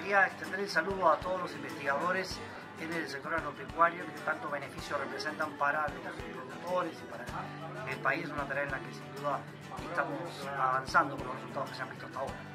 quería extender el saludo a todos los investigadores en el sector agropecuario que tanto beneficio representan para los productores y para el país. Es una tarea en la que sin duda estamos avanzando con los resultados que se han visto hasta ahora.